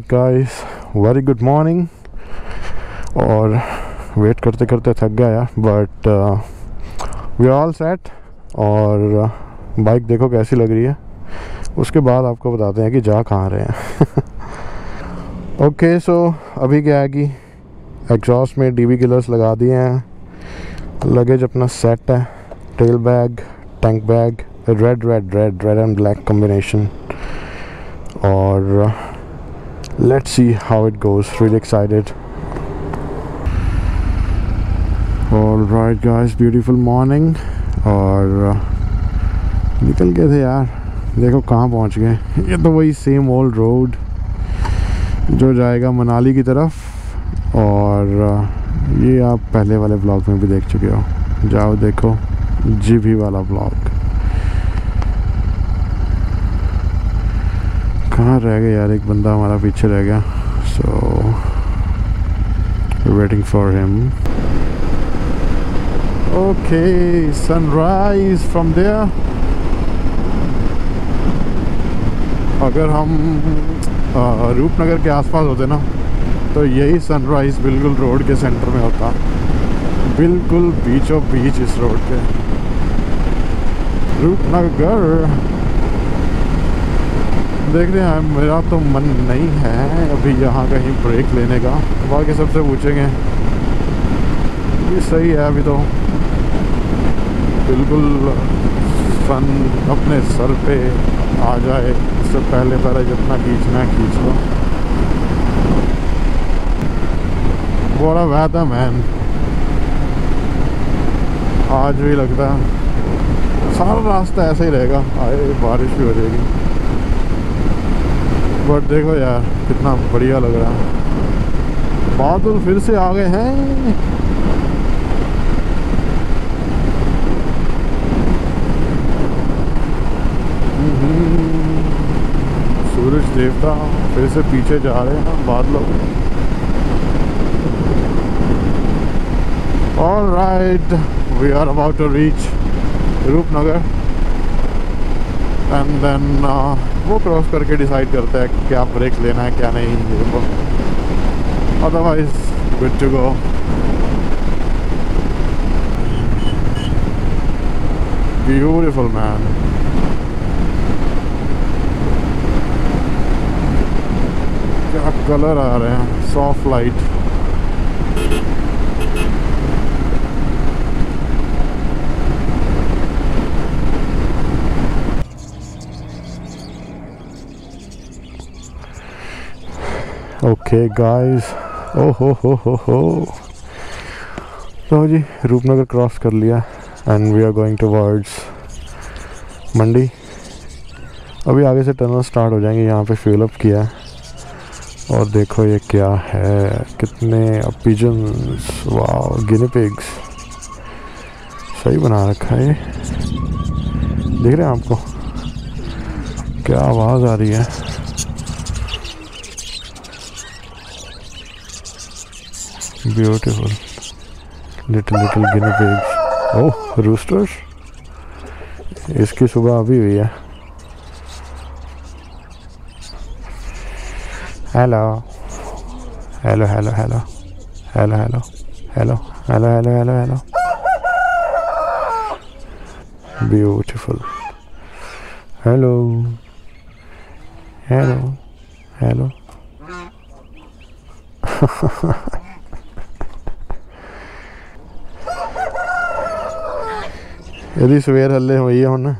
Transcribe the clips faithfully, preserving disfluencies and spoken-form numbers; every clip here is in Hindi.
Guys, very good morning. और वेट करते करते थक गया but we are all set. और बाइक देखो कैसी लग रही है, उसके बाद आपको बताते हैं कि जा कहाँ रहे हैं। ओके सो अभी क्या है कि एग्जॉस्ट में डीवी किलर्स लगा दिए हैं, लगेज अपना सेट है, tail bag, tank bag, red red red red and black combination. और let's see how it goes, really excited. All right guys, beautiful morning। और निकल गए थे यार, देखो कहाँ पहुँच गए। ये तो वही सेम ओल्ड रोड जो जाएगा मनाली की तरफ। और ये आप पहले वाले ब्लॉग में भी देख चुके हो, जाओ देखो जीभी वाला ब्लॉग। कहाँ रह गया यार, एक बंदा हमारा पीछे रह गया। So waiting for him. Okay, sunrise from there. अगर हम रूपनगर के आसपास होते ना तो यही सनराइज बिल्कुल रोड के सेंटर में होता, बिल्कुल बीचों बीच इस रोड के। रूपनगर देख रहे हैं। मेरा तो मन नहीं है अभी यहाँ कहीं ब्रेक लेने का, बाकी सबसे पूछेंगे। ये सही है, अभी तो बिल्कुल सन अपने सर पे आ जाए इससे पहले पहले जितना खींचना है खींच लो। बड़ा वेदर मैन, आज भी लगता है सारा रास्ता ऐसे ही रहेगा, आए बारिश भी हो जाएगी। बट देखो यार कितना बढ़िया लग रहा है, बादल फिर से आ गए हैं। सूरज देवता फिर से पीछे जा रहे हैं बादलों। All right, we are about to reach Rupnagar and then वो क्रॉस करके डिसाइड करता है कि क्या ब्रेक लेना है क्या नहीं। Otherwise good to go. Beautiful man. क्या कलर आ रहे हैं, सॉफ्ट लाइट। ओके गाइस, ओ हो हो हो हो तो जी रूपनगर क्रॉस कर लिया and we are going towards Mandi. अभी आगे से टनल स्टार्ट हो जाएंगे। यहाँ पे फ्यूल अप किया है और देखो ये क्या है, कितने पिजन्स, वाह, गिनी पिग्स। सही बना रखा है ये, देख रहे हैं आपको क्या आवाज़ आ रही है। Beautiful little little guinea pigs. Oh roosters, इसकी सुबह अभी हुई है। Hello hello hello hello hello hello hello hello hello hello hello beautiful. Hello hello hello. यदि सवेर हल्ले हुई है हुन।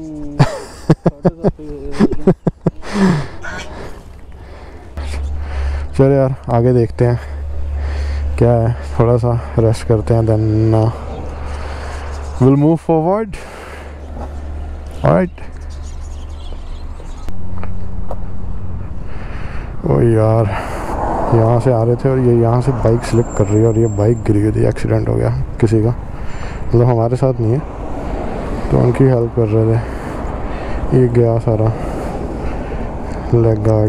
चलो यार आगे देखते हैं क्या है, थोड़ा सा रेस्ट करते हैं, then will move forward. Alright. ओ यार यहाँ से आ रहे थे और ये यहाँ से बाइक स्लिप कर रही है और ये बाइक गिर गई थी, एक्सीडेंट हो गया किसी का, मतलब हमारे साथ नहीं है तो उनकी हेल्प कर रहे थे। ये गया सारा लेग गार्ड।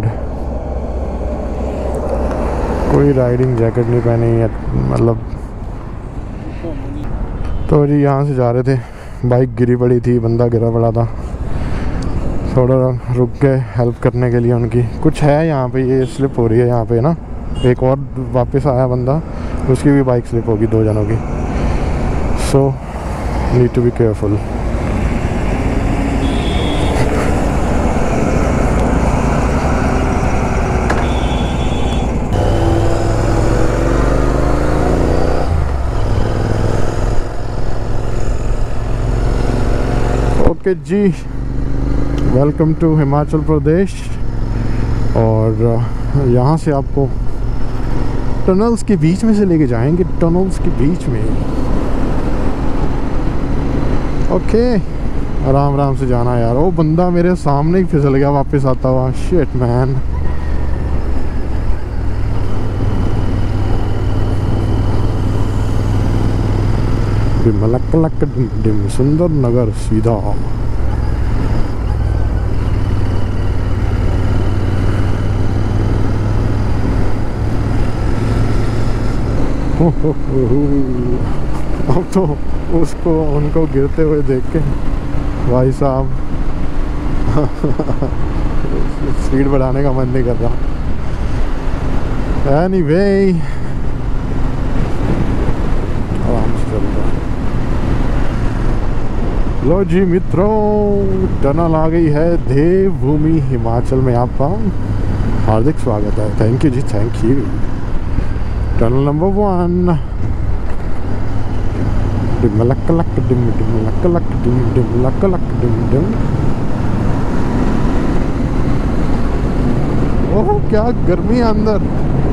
कोई राइडिंग जैकेट नहीं पहनी है, मतलब। तो जी यहाँ से जा रहे थे, बाइक गिरी पड़ी थी, बंदा गिरा पड़ा था, थोड़ा रुक गए हेल्प करने के लिए उनकी। कुछ है यहाँ पे, ये स्लिप हो रही है यहाँ पे ना। एक और वापस आया बंदा, उसकी भी बाइक स्लिप होगी, दो जनों की। So need to be careful. Okay ji, welcome to Himachal Pradesh. और यहाँ से आपको टनल्स के बीच में से लेके जाएंगे, टनल्स के बीच में। ओके, आराम आराम से जाना यार। वो बंदा मेरे सामने ही फिसल गया वापस आता हुआ। Shit man. मलक लक डिम डिम सुंदर नगर सीधा। अब तो उसको उनको गिरते हुए देख के भाई साहब स्पीड बढ़ाने का मन नहीं कर रहा। एनीवे आराम से चल रहा। लो जी मित्रों, टनल आ गई है देवभूमि हिमाचल में। आपका हार्दिक स्वागत है। Thank you ji, thank you. Tunnel number one. डिम लक लक डिम डिम लक लक डिम डिम लक लक डिम डिम। ओह क्या गर्मी है अंदर।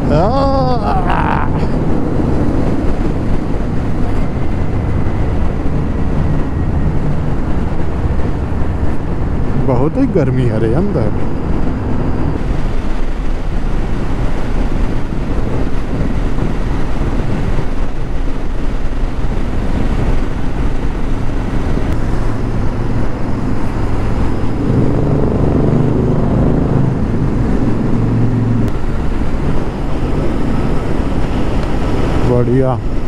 बहुत ही गर्मी है रे अंदर। बढ़िया।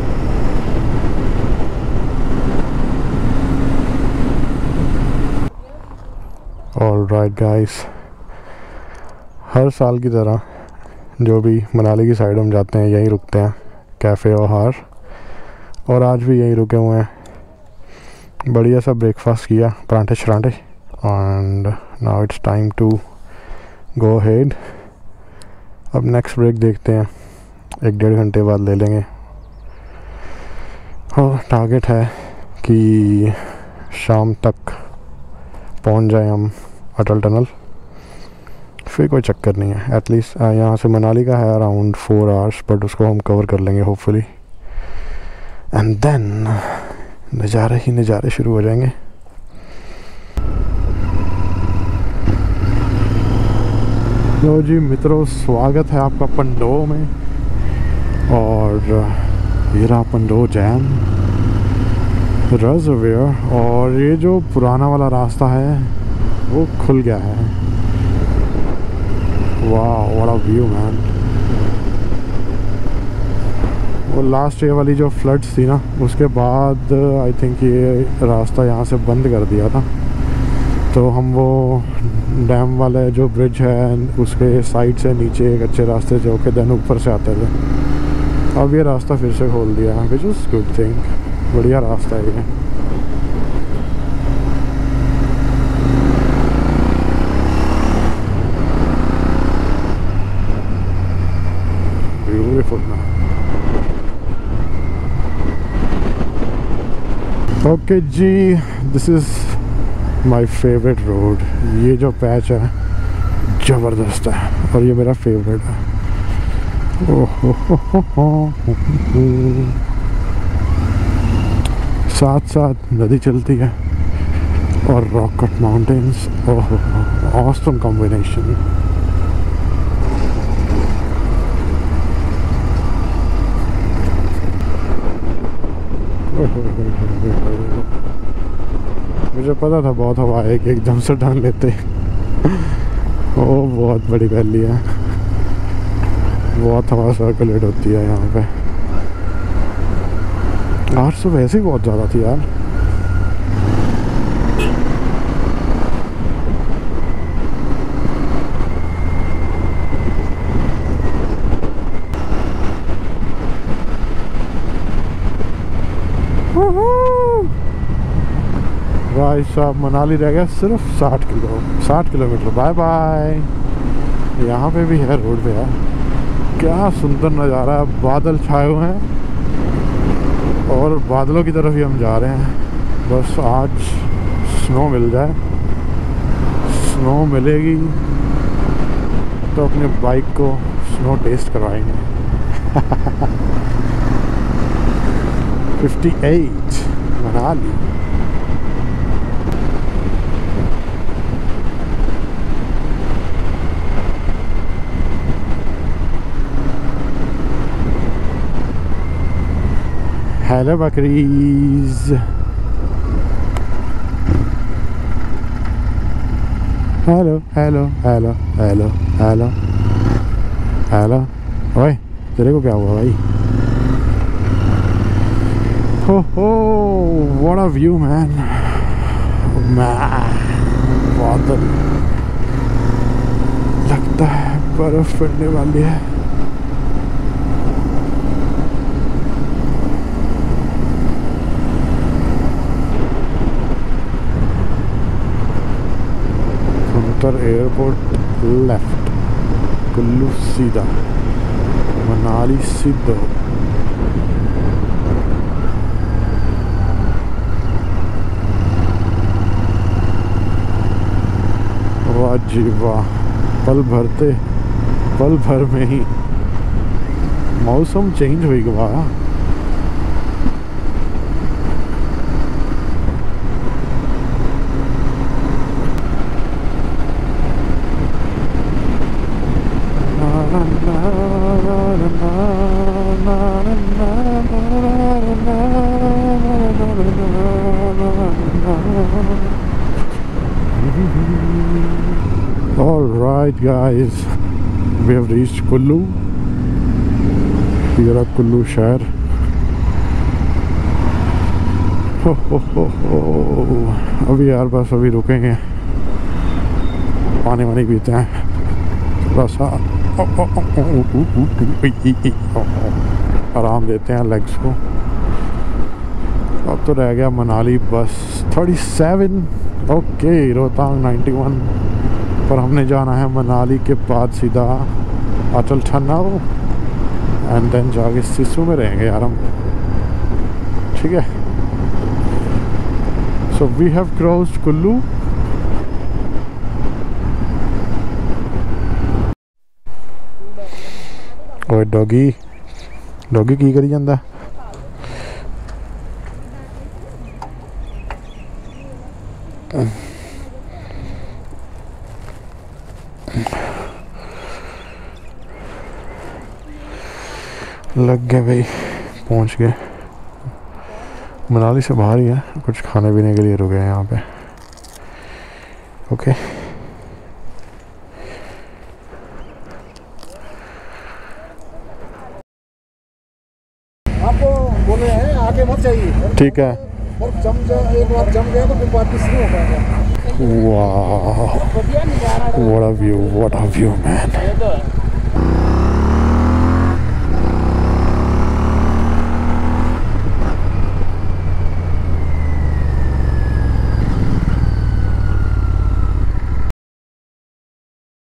ऑल राइट गाइस, हर साल की तरह जो भी मनाली की साइड हम जाते हैं यहीं रुकते हैं, कैफ़े और हार। और आज भी यहीं रुके हुए हैं। बढ़िया सा ब्रेकफास्ट किया, परांठे शरांठे। And now it's time to go ahead. अब नेक्स्ट ब्रेक देखते हैं, एक डेढ़ घंटे बाद ले लेंगे। और टारगेट है कि शाम तक पहुंच जाए हम अटल टनल। फिर कोई चक्कर नहीं है। एटलीस्ट यहाँ से मनाली का है अराउंड फोर आवर्स, बट उसको हम कवर कर लेंगे होपफुली। एंड देन नज़ारे ही नज़ारे शुरू हो जाएंगे। लो जी मित्रों, स्वागत है आपका पंडो में। और ये रहा पंडो जैन रिजर्वायर। और ये जो पुराना वाला रास्ता है वो खुल गया है। वाह व्हाट अ व्यू मैन। वो लास्ट ये वाली जो फ्लड्स थी ना, उसके बाद आई थिंक ये रास्ता यहाँ से बंद कर दिया था। तो हम वो डैम वाले जो ब्रिज है उसके साइड से नीचे एक अच्छे रास्ते से होके देन ऊपर से आते थे। अब ये रास्ता फिर से खोल दिया, विच इज़ गुड थिंग। बढ़िया रास्ता है ये। ब्यूटीफुल ना। Okay ji, this is my favourite road. ये जो पैच है ज़बरदस्त है और ये मेरा फेवरेट है। साथ साथ नदी चलती है और rock cut mountains. Oh awesome combination. मुझे पता था बहुत हवा है कि एकदम से टान लेते। ओ बहुत बड़ी वैली है, बहुत हवा सर्कुलेट होती है यहाँ पे। आज तो वैसे ही बहुत ज़्यादा थी यार। भाई साहब मनाली रह गया सिर्फ साठ किलो साठ किलोमीटर। Bye bye. यहाँ पे भी है रोड पे यार, क्या सुंदर नज़ारा है। बादल छाए हुए हैं और बादलों की तरफ ही हम जा रहे हैं। बस आज स्नो मिल जाए, स्नो मिलेगी तो अपने बाइक को स्नो टेस्ट करवाएंगे। Fifty eight Manali. हेलो बकरीज। Hello hello hello hello hello hello. ओए तेरे को क्या हुआ भाई? हो हो what a view man. Man बादल लगता है बर्फ पड़ने वाली है। एयरपोर्ट लेफ्ट, कुल्लू सीधा, मनाली सीधो। वाह जी वाह, पल भरते पल भर में ही मौसम चेंज हो गया। All right guys, we have reached Kullu. Here are Kullu शहर। हो हो हो हो। अभी यार बस अभी रुकेंगे, पानी वानी पीते हैं थोड़ा सा, आराम देते हैं लेग्स को। अब तो रह गया मनाली बस thirty seven. Okay, Rohtang ninety one पर हमने जाना है मनाली के बाद सीधा अटल टनल एंड देन जाके सिसु में रहेंगे यार हम। ठीक है, so we have crossed Kullu. ओए डॉगी डॉगी की करी जांदा? लग गए भाई, पहुंच गए। मनाली से बाहर ही है, कुछ खाने पीने के लिए रुके हैं यहाँ पे। ओके आपको बोले हैं आगे मत जाइए। ठीक है, और जम जा, एक बार जम गया तो फिर वापस नहीं हो पाएगा। वाह what a view, what a view man.